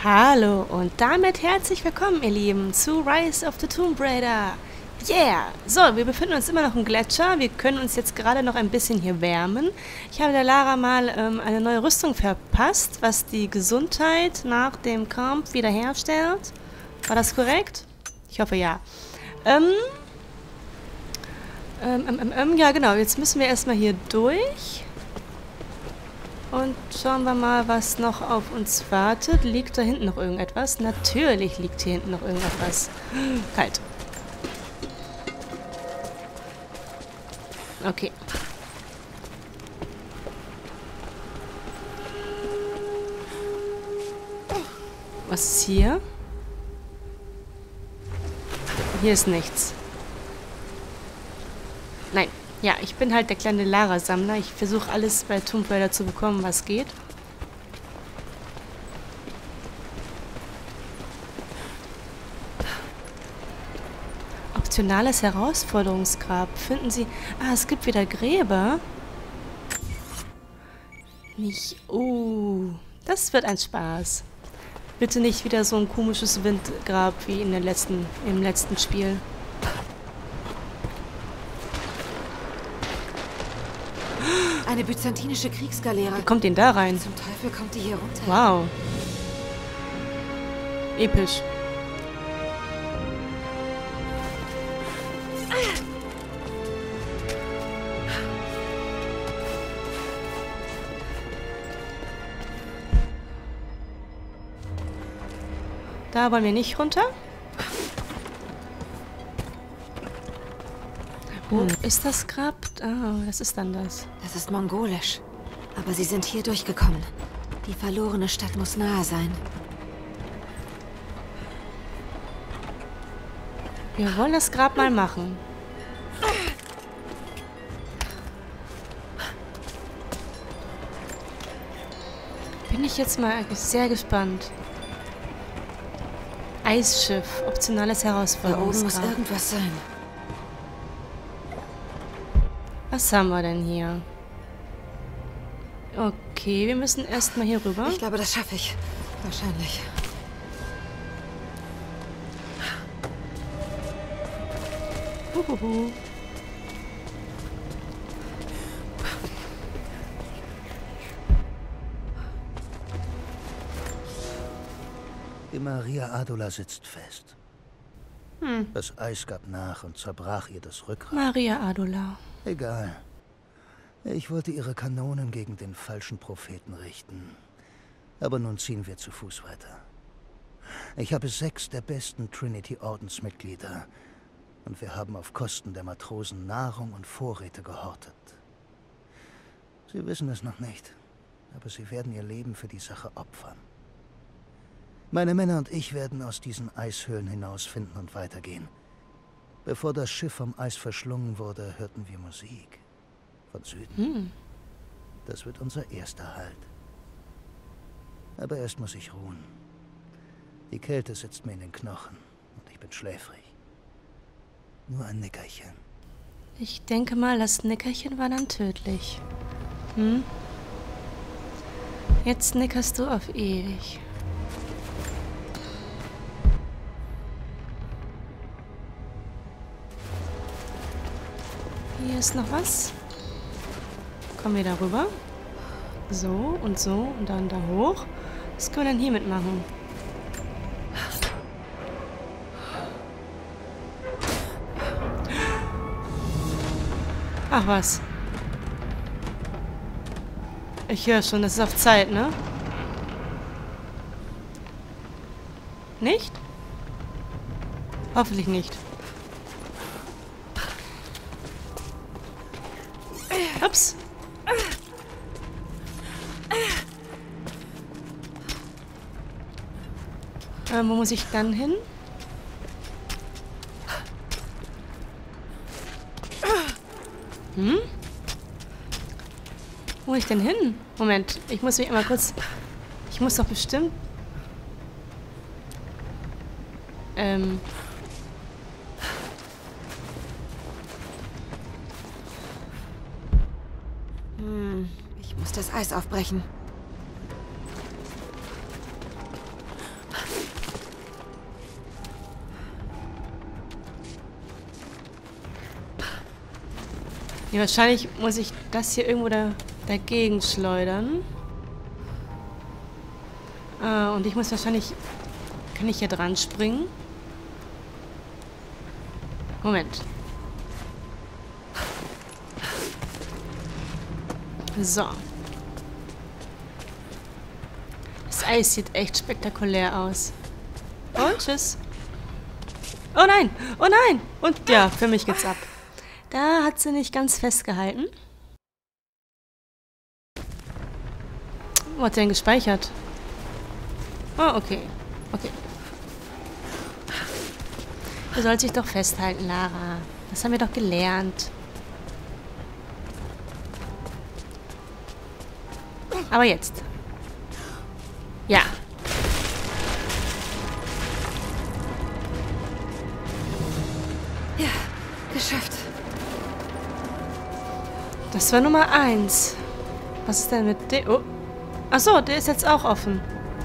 Hallo und damit herzlich willkommen, ihr Lieben, zu Rise of the Tomb Raider. Yeah! So, wir befinden uns immer noch im Gletscher. Wir können uns jetzt gerade noch ein bisschen hier wärmen. Ich habe der Lara mal eine neue Rüstung verpasst, was die Gesundheit nach dem Kampf wiederherstellt. War das korrekt? Ich hoffe, ja. Ja, genau. Jetzt müssen wir erstmal hier durch. Und schauen wir mal, was noch auf uns wartet. Liegt da hinten noch irgendetwas? Natürlich liegt hier hinten noch irgendetwas. Kalt. Okay. Was ist hier? Hier ist nichts. Nein. Ja, ich bin halt der kleine Lara-Sammler. Ich versuche alles bei Tomb Raider zu bekommen, was geht. Optionales Herausforderungsgrab. Finden Sie... Ah, es gibt wieder Gräber. Nicht... das wird ein Spaß. Bitte nicht wieder so ein komisches Windgrab wie im letzten Spiel. Eine byzantinische Kriegsgaleere. Wie kommt denn da rein? Zum Teufel kommt die hier runter. Wow. Episch. Da wollen wir nicht runter. Wo ist das Grab? Ah, das ist dann das. Das ist mongolisch. Aber sie sind hier durchgekommen. Die verlorene Stadt muss nahe sein. Wir wollen das Grab mal machen. Bin ich jetzt mal sehr gespannt. Eisschiff, optionales Da oben Herausforderungsgrab. muss irgendwas sein. Was haben wir denn hier? Okay, wir müssen erstmal hier rüber. Ich glaube, das schaffe ich. Wahrscheinlich. Huhuhu. Die Maria Adula sitzt fest. Das Eis gab nach und zerbrach ihr das Rückgrat. Maria Adula. Egal. Ich wollte ihre Kanonen gegen den falschen Propheten richten. Aber nun ziehen wir zu Fuß weiter. Ich habe 6 der besten Trinity-Ordensmitglieder. Und wir haben auf Kosten der Matrosen Nahrung und Vorräte gehortet. Sie wissen es noch nicht, aber sie werden ihr Leben für die Sache opfern. Meine Männer und ich werden aus diesen Eishöhlen hinausfinden und weitergehen. Bevor das Schiff vom Eis verschlungen wurde, hörten wir Musik. Von Süden. Das wird unser erster Halt. Aber erst muss ich ruhen. Die Kälte sitzt mir in den Knochen und ich bin schläfrig. Nur ein Nickerchen. Ich denke mal, das Nickerchen war dann tödlich. Jetzt nickerst du auf ewig. Hier ist noch was. Kommen wir da rüber. So und dann da hoch. Was können wir denn hier mitmachen? Ach was. Ich höre schon, das ist auf Zeit, ne? Nicht? Hoffentlich nicht. Ups. Wo muss ich dann hin? Wo muss ich denn hin? Moment, ich muss mich immer kurz... Ich muss doch bestimmt... Ich muss das Eis aufbrechen. Ja, wahrscheinlich muss ich das hier irgendwo dagegen schleudern. Und ich muss wahrscheinlich... Kann ich hier dran springen? Moment. So. Das Eis sieht echt spektakulär aus. Und tschüss. Oh nein! Oh nein! Und ja, für mich geht's ab. Da hat sie nicht ganz festgehalten. Wo hat sie denn gespeichert? Oh, okay. Okay. Du sollst dich doch festhalten, Lara. Das haben wir doch gelernt. Aber jetzt. Ja. Ja, geschafft. Das war Nummer 1. Was ist denn mit dem? Oh. Achso, der ist jetzt auch offen.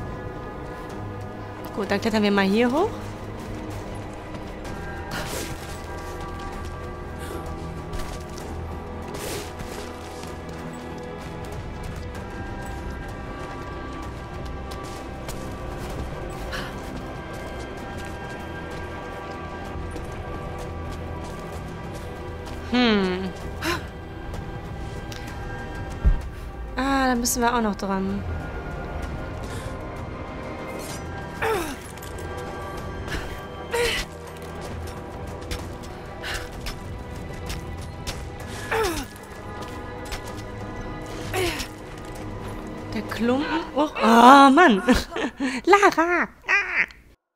Gut, dann klettern wir mal hier hoch. Ah, da müssen wir auch noch dran. Der Klumpen... Oh, Mann! Lara! Ah.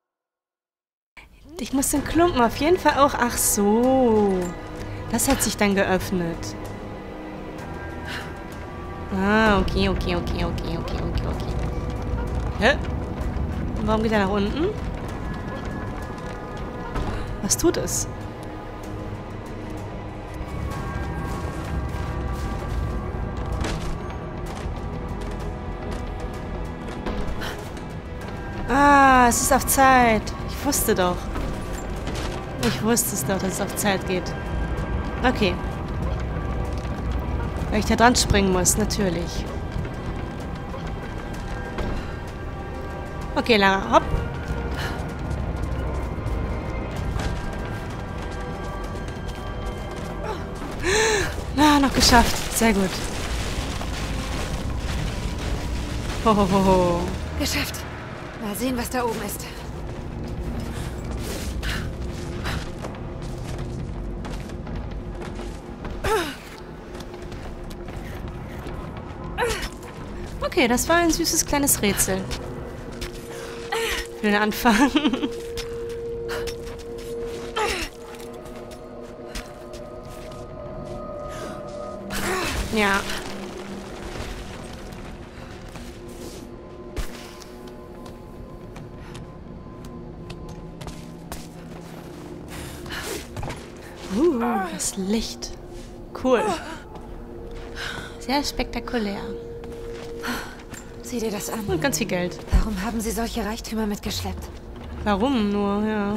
Ich muss den Klumpen auf jeden Fall auch... Ach so. Das hat sich dann geöffnet. Ah, okay. Hä? Und warum geht er nach unten? Was tut es? Ah, es ist auf Zeit. Ich wusste doch. Ich wusste es doch, dass es auf Zeit geht. Okay. Weil ich da dran springen muss, natürlich. Okay, Lara, hopp. Ah, noch geschafft. Sehr gut. Hohoho. Geschafft. Mal sehen, was da oben ist. Okay, das war ein süßes kleines Rätsel. Für den Anfang. Ja. Das Licht. Cool. Sehr spektakulär. Sieh dir das an. Und ganz viel Geld. Warum haben sie solche Reichtümer mitgeschleppt? Warum nur, ja.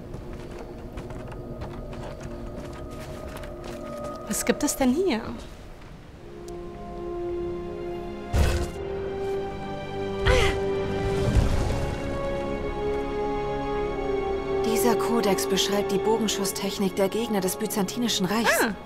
Was gibt es denn hier? Dieser Kodex beschreibt die Bogenschusstechnik der Gegner des Byzantinischen Reichs. Ah.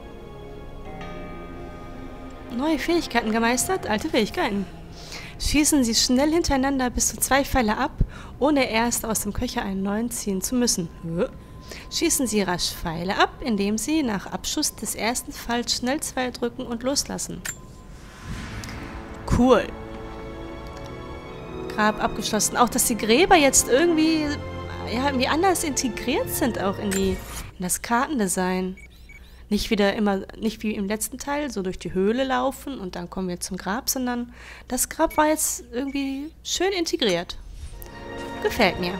Neue Fähigkeiten gemeistert, alte Fähigkeiten. Schießen Sie schnell hintereinander bis zu 2 Pfeile ab, ohne erst aus dem Köcher einen neuen ziehen zu müssen. Schießen Sie rasch Pfeile ab, indem Sie nach Abschuss des ersten Pfeils schnell 2 drücken und loslassen. Cool. Grab abgeschlossen. Auch, dass die Gräber jetzt irgendwie anders integriert sind auch in das Kartendesign. Nicht wie im letzten Teil, so durch die Höhle laufen und dann kommen wir zum Grab, sondern das Grab war jetzt irgendwie schön integriert. Gefällt mir.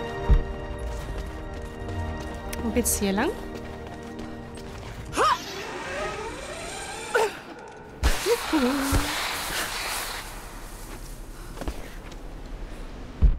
Wo geht's hier lang?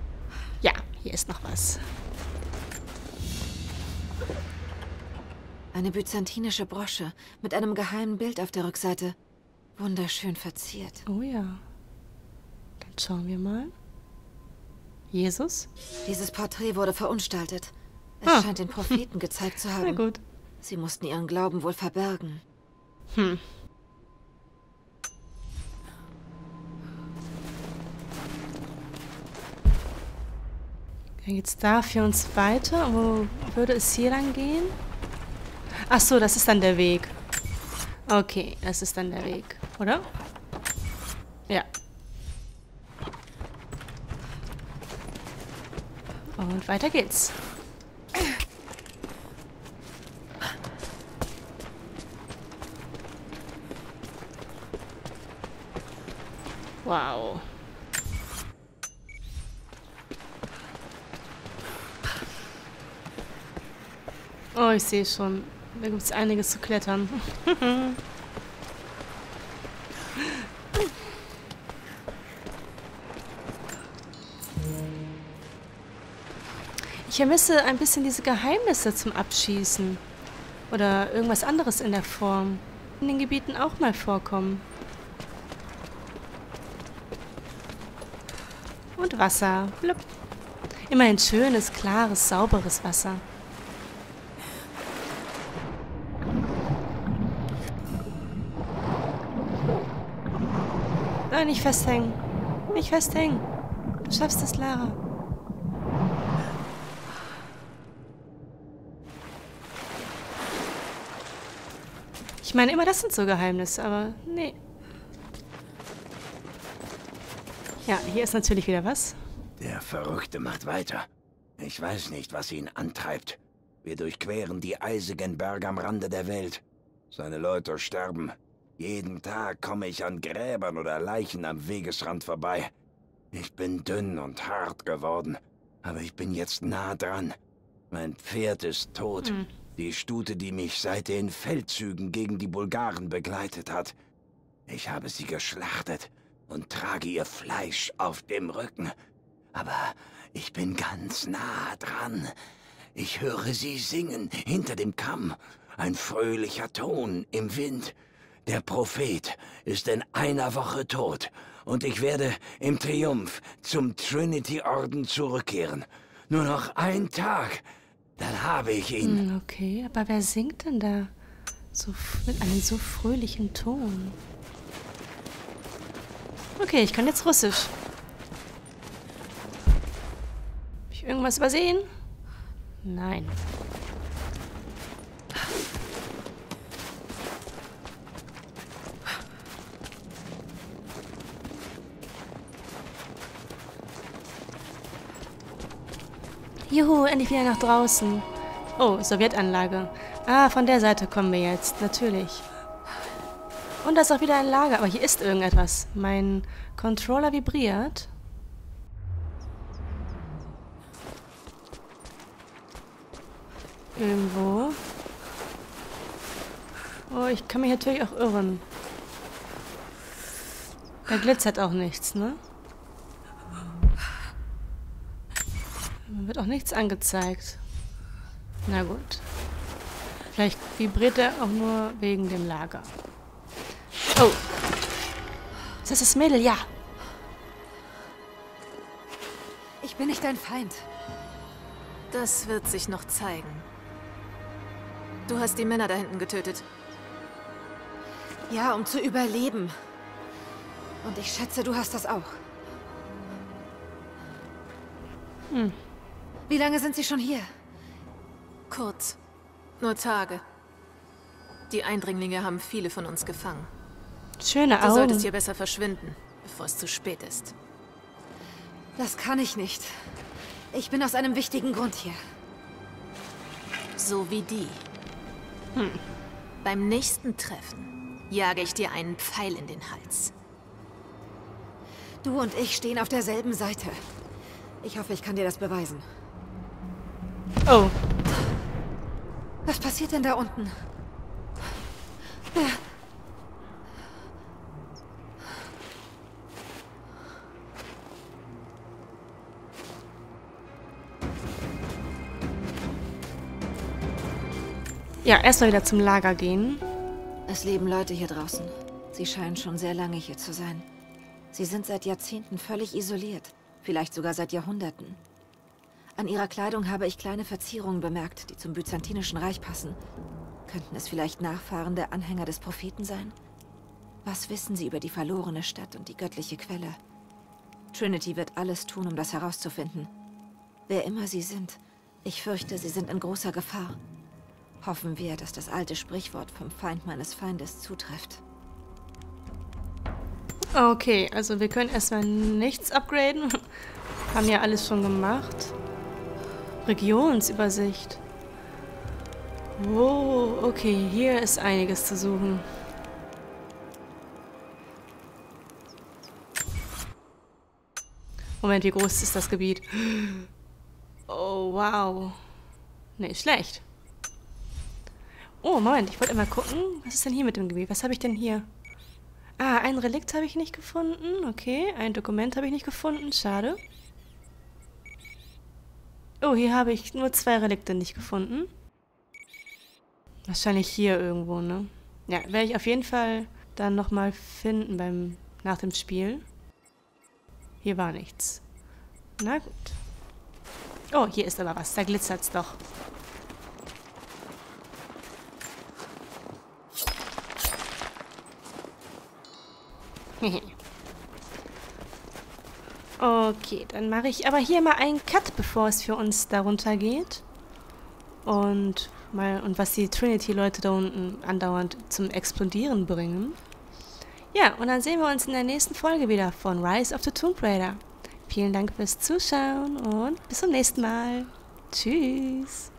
Ja, hier ist noch was. Eine byzantinische Brosche mit einem geheimen Bild auf der Rückseite. Wunderschön verziert. Oh ja. Dann schauen wir mal. Jesus? Dieses Porträt wurde verunstaltet. Es scheint den Propheten gezeigt zu haben. Na gut. Sie mussten ihren Glauben wohl verbergen. Hm. Dann geht's da für uns weiter. Wo würde es hier lang gehen? Ach so, das ist dann der Weg. Okay, das ist dann der Weg, oder? Ja. Und weiter geht's. Wow. Oh, ich sehe schon. Da gibt es einiges zu klettern. Ich vermisse ein bisschen diese Geheimnisse zum Abschießen. Oder irgendwas anderes in der Form. In den Gebieten auch mal vorkommen. Und Wasser. Blub. Immerhin schönes, klares, sauberes Wasser. Nein, nicht festhängen. Nicht festhängen. Du schaffst es, Lara. Ich meine, immer das sind so Geheimnisse, aber nee. Ja, hier ist natürlich wieder was. Der Verrückte macht weiter. Ich weiß nicht, was ihn antreibt. Wir durchqueren die eisigen Berge am Rande der Welt. Seine Leute sterben. Jeden Tag komme ich an Gräbern oder Leichen am Wegesrand vorbei. Ich bin dünn und hart geworden, aber ich bin jetzt nah dran. Mein Pferd ist tot. Die Stute, die mich seit den Feldzügen gegen die Bulgaren begleitet hat. Ich habe sie geschlachtet und trage ihr Fleisch auf dem Rücken. Aber ich bin ganz nah dran. Ich höre sie singen hinter dem Kamm. Ein fröhlicher Ton im Wind. Der Prophet ist in einer Woche tot und ich werde im Triumph zum Trinity-Orden zurückkehren. Nur noch ein Tag, dann habe ich ihn. Okay, aber wer singt denn da so mit einem so fröhlichen Ton? Okay, ich kann jetzt Russisch. Hab ich irgendwas übersehen? Nein. Juhu, endlich wieder nach draußen. Oh, Sowjetanlage. Ah, von der Seite kommen wir jetzt, natürlich. Und da ist auch wieder ein Lager, aber hier ist irgendetwas. Mein Controller vibriert. Irgendwo. Oh, ich kann mich natürlich auch irren. Da glitzert auch nichts, ne? Mir wird auch nichts angezeigt. Na gut. Vielleicht vibriert er auch nur wegen dem Lager. Oh. Ist das das Mädel? Ja. Ich bin nicht dein Feind. Das wird sich noch zeigen. Du hast die Männer da hinten getötet. Ja, um zu überleben. Und ich schätze, du hast das auch. Wie lange sind sie schon hier? Kurz. Nur Tage. Die Eindringlinge haben viele von uns gefangen. Schöne Du solltest Augen. hier besser verschwinden, bevor es zu spät ist. Das kann ich nicht. Ich bin aus einem wichtigen Grund hier. So wie die. Beim nächsten Treffen jage ich dir einen Pfeil in den Hals. Du und ich stehen auf derselben Seite. Ich hoffe, ich kann dir das beweisen. Oh. Was passiert denn da unten? Ja, erstmal wieder zum Lager gehen. Es leben Leute hier draußen. Sie scheinen schon sehr lange hier zu sein. Sie sind seit Jahrzehnten völlig isoliert. Vielleicht sogar seit Jahrhunderten. An ihrer Kleidung habe ich kleine Verzierungen bemerkt, die zum Byzantinischen Reich passen. Könnten es vielleicht Nachfahren der Anhänger des Propheten sein? Was wissen sie über die verlorene Stadt und die göttliche Quelle? Trinity wird alles tun, um das herauszufinden. Wer immer sie sind, ich fürchte, sie sind in großer Gefahr. Hoffen wir, dass das alte Sprichwort vom Feind meines Feindes zutrifft. Okay, also wir können erstmal nichts upgraden. Haben ja alles schon gemacht. Regionsübersicht. Oh, okay, hier ist einiges zu suchen. Moment, wie groß ist das Gebiet? Oh, wow. Nicht schlecht. Oh, Moment, ich wollte mal gucken. Was ist denn hier mit dem Gebiet? Was habe ich denn hier? Ah, ein Relikt habe ich nicht gefunden. Okay, ein Dokument habe ich nicht gefunden. Schade. Oh, hier habe ich nur 2 Relikte nicht gefunden. Wahrscheinlich hier irgendwo, ne? Ja, werde ich auf jeden Fall dann nochmal finden nach dem Spiel. Hier war nichts. Na gut. Oh, hier ist aber was. Da glitzert's doch. Okay, dann mache ich aber hier mal einen Cut, bevor es für uns darunter geht. Und was die Trinity-Leute da unten andauernd zum Explodieren bringen. Ja, und dann sehen wir uns in der nächsten Folge wieder von Rise of the Tomb Raider. Vielen Dank fürs Zuschauen und bis zum nächsten Mal. Tschüss.